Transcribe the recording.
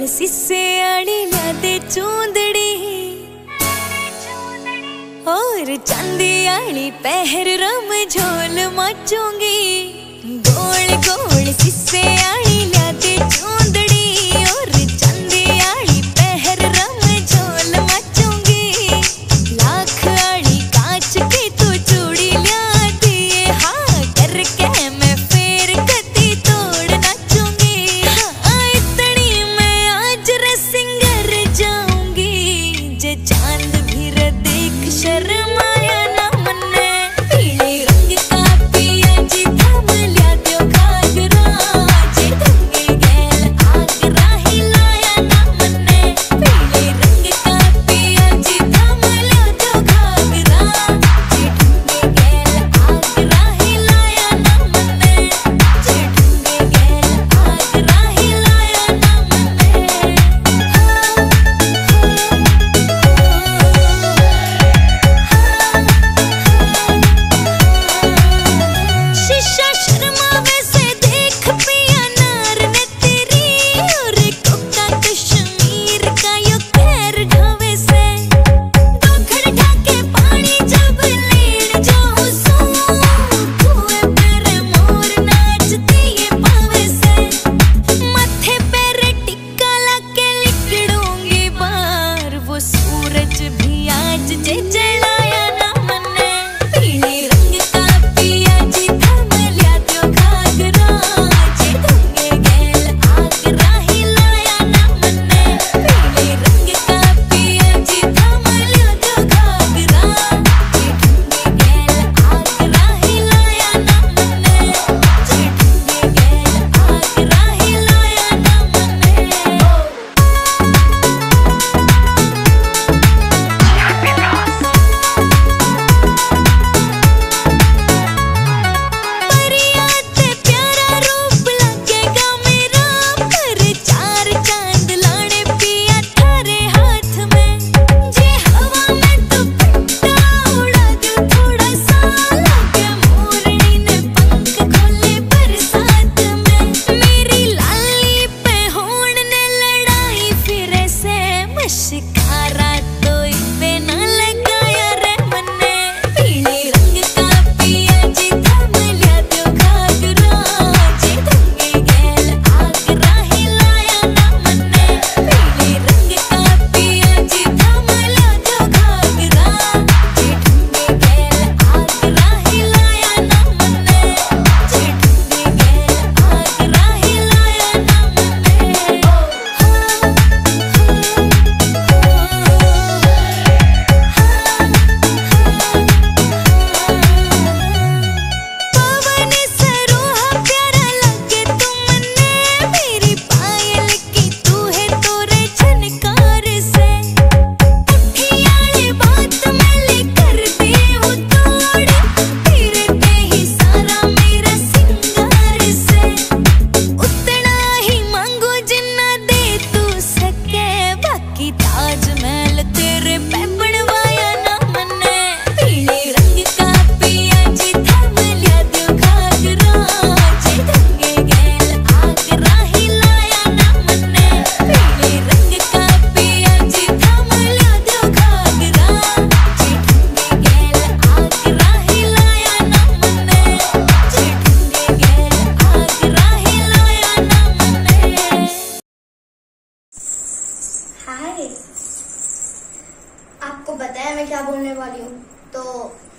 गोल सिसे आड़ी लादे चूंदड़ी और चांदी आड़ी पहर रम झोल मचूंगी। गोल गोल सिसे आड़ी लादे चूंदड़ी और चांदी आड़ी पहर रम झोल मचूंगी। लाख आड़ी कांच की तू चूड़ी लिया दिए हाँ करके मैं फेर कती तोड़ नाचूंगी। हाँ इतनी मैं आज रे सिंगर जाऊंगी जे चांद भी रे देख शर्माया ना मन्ने। पीले रंग का पिया जी थाम लिया त्यो घाघरा जे ढंगे गैल आगरा हिलाया ना मन्ने। पीले रंग का पिया जी थाम लिया त्यो घाघरा जे ढंगे गैल आगरा हिलाया ना मन्ने। जे ढंगे गैल आगरा हिलाया ना मन्ने। शीशा शर्मावे से देख पिया नार ने तेरी और कोका कश्मीर का यो पैर ढावे से। दोखड़ ढाके पानी जब लीन जाऊं सो कुएं पर मोर नाचती ये पावे से। माथे पर टिक्का लाके लिकड़ूंगी बार वो सूरज भी आज जे जलाया ना मन्ने। पीले रंग का पिया जी थाम लिया त्यो घाघरा जे ढंगे गैल आगरा हिलाया ना मन्ने। पीले रंग का पिया जी थाम लिया त्यो घाघरा जे ढंगे गैल आगरा हिलाया ना मन्ने। जे ढंगे गैल आगरा हिलाया ना मन्ने। परिया ते प्यारा रूप लगेगा मेरा पर चार चांद लाने पिया थारे हाथ में। जे हवा में दुपट्टा उड़ा दूं थोड़ा सा लगे मोरनी ने पंख खोले बरसात में। मेरी लाली पे होड़ ने लड़ाई फिर से मशकारा तो इसे न लगाया रे मन्ने। पीले रंग का पिया जी थाम लिया त्यो घाघरा जे ढंगे गैल आगरा हिलाया ना मन्ने। पीले रंग का पिया जी थाम लिया त्यो घाघरा जे ढंगे गैल आगरा हिलाया ना मन्ने। जे ढंगे गैल आगरा हिलाया ना मन्ने। पवन सरोहा प्यारा लगे तुमने मेरी पायल की तू है तोरे झनकार से। उठियाले बात मैं लेकर दे हूँ तोड़ तेरे पे ही सारा मेरा सिंगार से। उतना ही मांगो जिन्ना दे तू सके बाकी ताजमहल तेरे पे बनवाया ना मन्ने। पीले रंग का पिया जी थाम लिया त्यो घाघरा जे ढंगे गैल आगरा हिलाया ना मन्ने। पीले रंग का पिया जी थाम लिया त्यो घाघरा जे ढंगे गैल आगरा हिलाया ना मन्ने। जे ढंगे गैल आगरा हिलाया ना मन्ने। हाय, आपको बताया मैं क्या बोलने वाली हूँ तो